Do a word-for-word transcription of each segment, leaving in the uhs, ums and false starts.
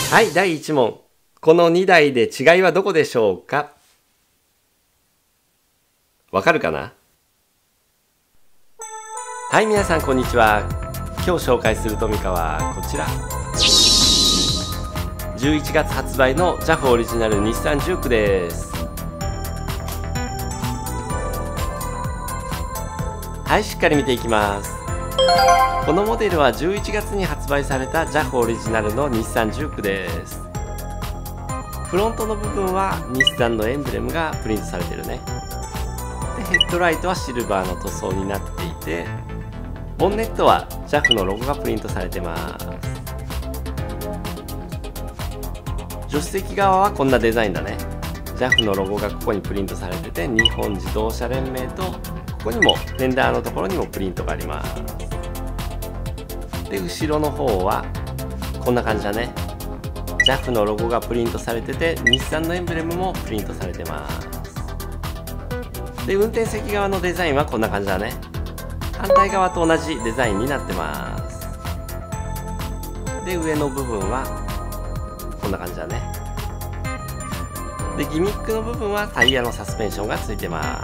はい、だいいち問。このにだいで違いはどこでしょうか？わかるかな？はい、皆さんこんにちは。今日紹介するトミカはこちら。じゅういちがつ発売の ジャフ オリジナル日産ジュークです。はい、しっかり見ていきます。このモデルはじゅういちがつに発売された ジャフ オリジナルの日産ジュークです。フロントの部分は日産のエンブレムがプリントされてるね。でヘッドライトはシルバーの塗装になっていて、ボンネットは ジャフ のロゴがプリントされてます。助手席側はこんなデザインだね。 ジャフ のロゴがここにプリントされてて、日本自動車連盟とここにもフェンダーのところにもプリントがあります。で後ろの方はこんな感じだね。 ジャフ のロゴがプリントされてて、日産のエンブレムもプリントされてます。で運転席側のデザインはこんな感じだね。反対側と同じデザインになってます。で上の部分はこんな感じだね。でギミックの部分はタイヤのサスペンションがついてます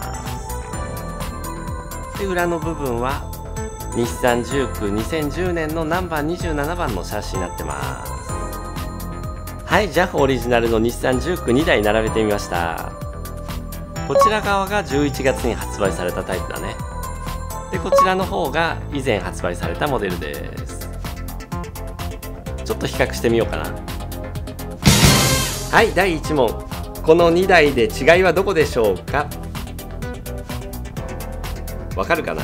。で裏の部分は日産ジュークにせんじゅうねんのナンバーにじゅうななばんのシャシーになってます。はい、ジャフ オリジナルの日産ジュークにだい並べてみました。こちら側がじゅういちがつに発売されたタイプだね。でこちらの方が以前発売されたモデルです。ちょっと比較してみようかな。はい、だいいち問。このにだいで違いはどこでしょうか？わかるかな？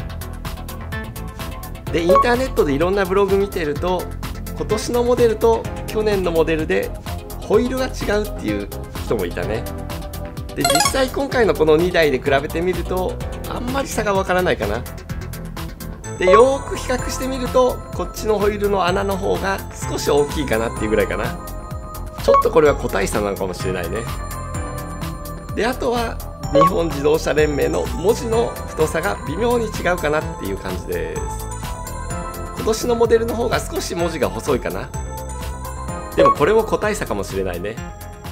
でインターネットでいろんなブログ見てると、今年のモデルと去年のモデルでホイールが違うっていう人もいたね。で実際今回のこのにだいで比べてみるとあんまり差がわからないかな。でよーく比較してみると、こっちのホイールの穴の方が少し大きいかなっていうぐらいかな。ちょっとこれは個体差なのかもしれないね。であとは日本自動車連盟の文字の太さが微妙に違うかなっていう感じです。今年のモデルの方が少し文字が細いかな。でもこれも個体差かもしれないね。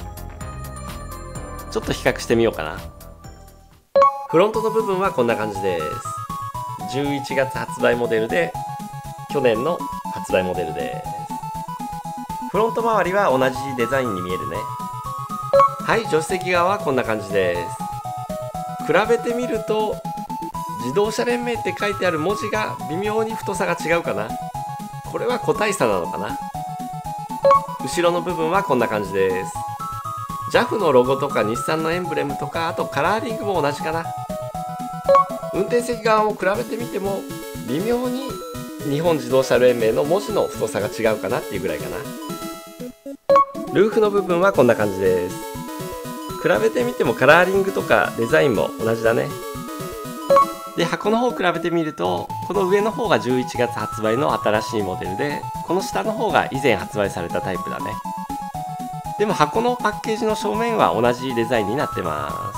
ちょっと比較してみようかな。フロントの部分はこんな感じです。じゅういちがつ発売モデルで、去年の発売モデルです。フロント周りは同じデザインに見えるね。はい、助手席側はこんな感じです。比べてみると自動車連盟って書いてある文字が微妙に太さが違うかな。これは個体差なのかな。後ろの部分はこんな感じです。 ジャフ のロゴとか日産のエンブレムとか、あとカラーリングも同じかな。運転席側も比べてみても微妙に日本自動車連盟の文字の太さが違うかなっていうぐらいかな。ルーフの部分はこんな感じです。比べてみてもカラーリングとかデザインも同じだね。で箱の方を比べてみると、この上の方がじゅういちがつ発売の新しいモデルで、この下の方が以前発売されたタイプだね。でも箱のパッケージの正面は同じデザインになってます。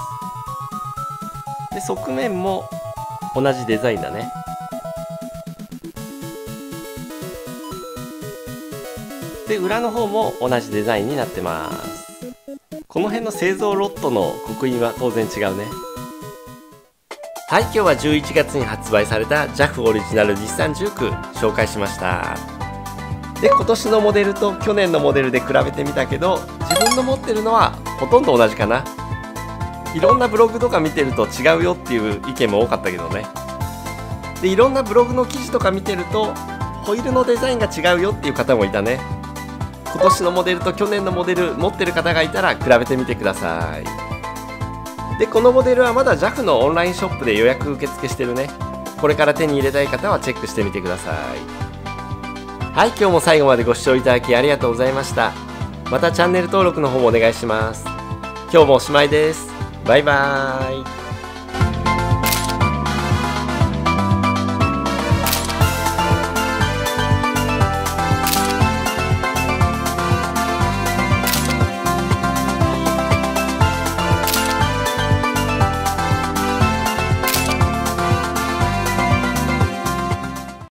で側面も同じデザインだね。で裏の方も同じデザインになってます。この辺の製造ロットの刻印は当然違うね。はい、今日はじゅういちがつに発売された ジャフ オリジナル日産ジューク紹介しました。で今年のモデルと去年のモデルで比べてみたけど、自分の持ってるのはほとんど同じかな。いろんなブログとか見てると違うよっていう意見も多かったけどね。でいろんなブログの記事とか見てるとホイールのデザインが違うよっていう方もいたね。今年のモデルと去年のモデル持ってる方がいたら比べてみてください。でこのモデルはまだ ジャフ のオンラインショップで予約受付してるね。これから手に入れたい方はチェックしてみてください。はい、今日も最後までご視聴いただきありがとうございました。またチャンネル登録の方もお願いします。今日もおしまいです。バイバーイ。